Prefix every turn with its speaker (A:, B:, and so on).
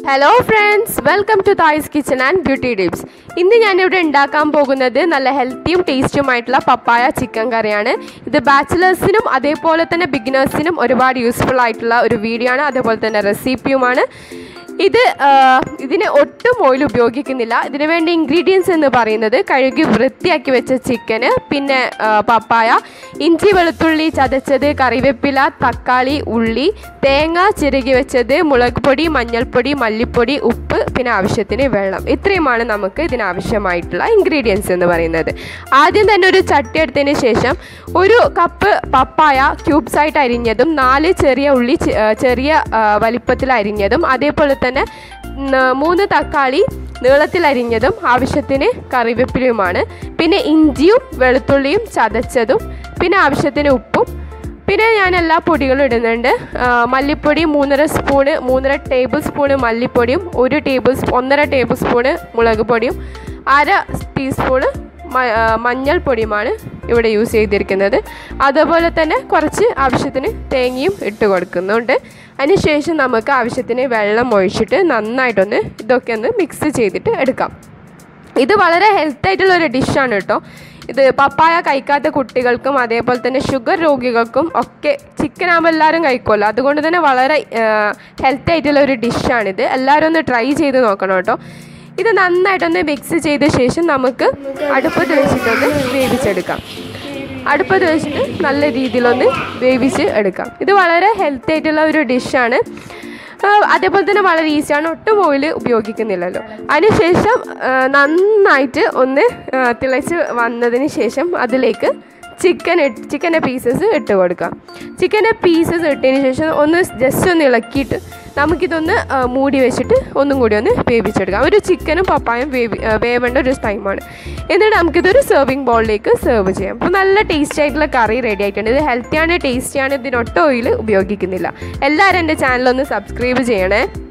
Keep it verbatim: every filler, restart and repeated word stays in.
A: Hello friends, welcome to Thai's Kitchen and Beauty Tips. ഇന്ന് ഞാൻ ഇവിടെ ഉണ്ടാക്കാൻ പോകുന്നത് നല്ല ഹെൽത്തിയും ടേസ്റ്റിയുമായിട്ടുള്ള പപ്പായ ചിക്കൻ കറിയാണ്. ഇത് ബാച്ചിലേഴ്സിനും അതേപോലെ തന്നെ ബിഗിനേഴ്സിനും ഒരുപാട് യൂസ്ഫുൾ ആയിട്ടുള്ള ഒരു വീഡിയോ ആണ്, അതേപോലെ തന്നെ റെസിപ്പിയുമാണ്. ഇത് ഇതിനെ ഒട്ടും ഓയിൽ ഉപയോഗിക്കുന്നില്ല. ഇതിനു വേണ്ട ഇൻഗ്രീഡിയൻസ് എന്ന് പറയുന്നത് കഴുകി വൃത്തിയാക്കി വെച്ച ചിക്കന്, പിന്നെ പപ്പായ, ഇഞ്ചി വെളുത്തുള്ളി ചതച്ചത്, കറിവേപ്പില, തക്കാളി, ഉള്ളി, തേങ്ങ ചിരകി വെച്ചത്, മുളക് പൊടി, മഞ്ഞൾപ്പൊടി, മല്ലിപ്പൊടി, ഉപ്പ്, പിന്നെ ആവശ്യത്തിന് വെള്ളം. ഇത്രയുമാണ് നമുക്ക് ഇതിനാവശ്യമായിട്ടുള്ള ഇൻഗ്രീഡിയൻസ് എന്ന് പറയുന്നത്. ആദ്യം തന്നെ ഒരു ചട്ടി എടുത്തതിന് ശേഷം ഒരു കപ്പ് പപ്പായ ക്യൂബ്സ് ആയിട്ട് അരിഞ്ഞതും, നാല് ചെറിയ ഉള്ളി ചെറിയ വലിപ്പത്തിൽ അരിഞ്ഞതും, അതേപോലെ തന്നെ മൂന്ന് തക്കാളി നീളത്തിൽ അരിഞ്ഞതും, ആവശ്യത്തിന് കറിവേപ്പിലയുമാണ്. പിന്നെ ഇഞ്ചിയും വെളുത്തുള്ളിയും ചതച്ചതും, പിന്നെ ആവശ്യത്തിന് ഉപ്പും, പിന്നെ ഞാൻ എല്ലാ പൊടികളും ഇടുന്നുണ്ട്. മല്ലിപ്പൊടി മൂന്നര സ്പൂണ് മൂന്നര ടേബിൾ സ്പൂണ് മല്ലിപ്പൊടിയും, ഒരു ടേബിൾ ഒന്നര ടേബിൾ സ്പൂണ് മുളക് പൊടിയും, അര ടീസ്പൂണ് മഞ്ഞൾപ്പൊടിയുമാണ് ഇവിടെ യൂസ് ചെയ്തിരിക്കുന്നത്. അതുപോലെ തന്നെ കുറച്ച് ആവശ്യത്തിന് തേങ്ങയും ഇട്ട് കൊടുക്കുന്നുണ്ട്. അതിനുശേഷം നമുക്ക് ആവശ്യത്തിന് വെള്ളം ഒഴിച്ചിട്ട് നന്നായിട്ടൊന്ന് ഇതൊക്കെ ഒന്ന് മിക്സ് ചെയ്തിട്ട് എടുക്കാം. ഇത് വളരെ ഹെൽത്തി ആയിട്ടുള്ളൊരു ഡിഷാണ് കേട്ടോ. ഇത് പപ്പായ കഴിക്കാത്ത കുട്ടികൾക്കും അതേപോലെ തന്നെ ഷുഗർ രോഗികൾക്കും ഒക്കെ ചിക്കൻ ആകുമ്പോൾ എല്ലാവരും കഴിക്കുമല്ലോ, അതുകൊണ്ട് തന്നെ വളരെ ഹെൽത്തി ആയിട്ടുള്ള ഒരു ഡിഷാണിത്. എല്ലാവരും ഒന്ന് ട്രൈ ചെയ്ത് നോക്കണം കേട്ടോ. ഇത് നന്നായിട്ടൊന്ന് മിക്സ് ചെയ്ത ശേഷം നമുക്ക് അടുപ്പത്ത് വെച്ചിട്ടൊന്ന് വേവിച്ചെടുക്കാം. അടുപ്പത്ത് വെച്ചിട്ട് നല്ല രീതിയിലൊന്ന് വേവിച്ച് എടുക്കാം. ഇത് വളരെ ഹെൽത്തി ആയിട്ടുള്ള ഒരു ഡിഷാണ്, അതേപോലെ തന്നെ വളരെ ഈസിയാണ്, ഒട്ടും ഓയിൽ ഉപയോഗിക്കുന്നില്ലല്ലോ. അതിനുശേഷം നന്നായിട്ട് ഒന്ന് തിളച്ച് വന്നതിന് ശേഷം അതിലേക്ക് ചിക്കൻ ചിക്കൻ്റെ പീസസ് ഇട്ട് കൊടുക്കാം. ചിക്കൻ്റെ പീസസ് ഇട്ടതിന് ശേഷം ഒന്ന് ജസ്റ്റ് ഒന്ന് ഇളക്കിയിട്ട് നമുക്കിതൊന്ന് മൂടി വെച്ചിട്ട് ഒന്നും കൂടി ഒന്ന് വേവിച്ചെടുക്കാം. ഒരു ചിക്കനും പപ്പായും വേവി വേവേണ്ട ഒരു ടൈമാണ്. എന്നിട്ട് നമുക്കിതൊരു സെർവിങ് ബൗളിലേക്ക് സെർവ് ചെയ്യാം. അപ്പോൾ നല്ല ടേസ്റ്റി ആയിട്ടുള്ള കറി റെഡി ആയിട്ടുണ്ട്. ഇത് ഹെൽത്തിയാണ്, ടേസ്റ്റിയാണ്, ഇതിനൊട്ടും ഓയിൽ ഉപയോഗിക്കുന്നില്ല. എല്ലാവരും എൻ്റെ ചാനലൊന്ന് സബ്സ്ക്രൈബ് ചെയ്യണേ.